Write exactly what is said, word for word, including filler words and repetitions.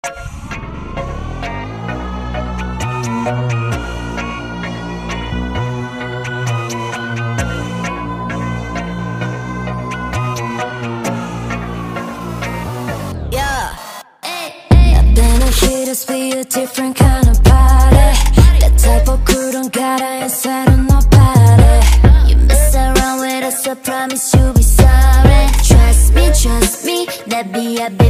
Just be a different kind of body. That type of cool don't gotta inside of nobody. You mess around with us, I promise you'll be sorry. Trust me, trust me, that be a bit